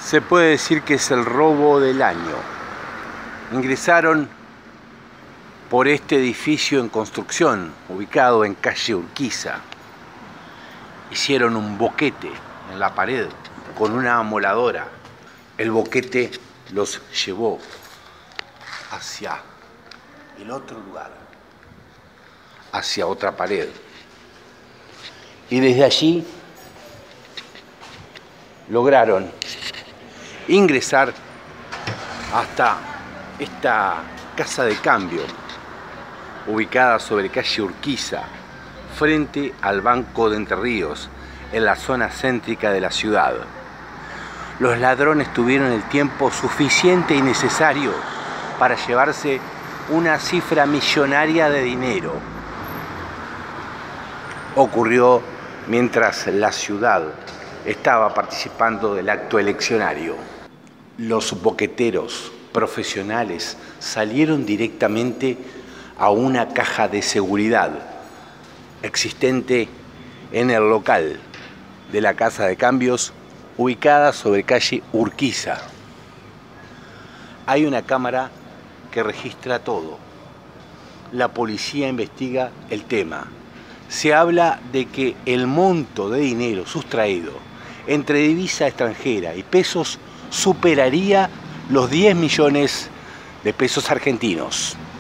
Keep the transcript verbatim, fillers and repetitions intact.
Se puede decir que es el robo del año. Ingresaron por este edificio en construcción, ubicado en calle Urquiza. Hicieron un boquete en la pared con una amoladora. El boquete los llevó hacia el otro lugar, hacia otra pared. Y desde allí lograron ingresar hasta esta casa de cambio, ubicada sobre calle Urquiza, frente al Banco de Entre Ríos, en la zona céntrica de la ciudad. Los ladrones tuvieron el tiempo suficiente y necesario para llevarse una cifra millonaria de dinero. Ocurrió mientras la ciudad estaba participando del acto eleccionario. Los boqueteros profesionales salieron directamente a una caja de seguridad existente en el local de la casa de cambios, ubicada sobre calle Urquiza. Hay una cámara que registra todo. La policía investiga el tema. Se habla de que el monto de dinero sustraído entre divisa extranjera y pesos superaría los diez millones de pesos argentinos.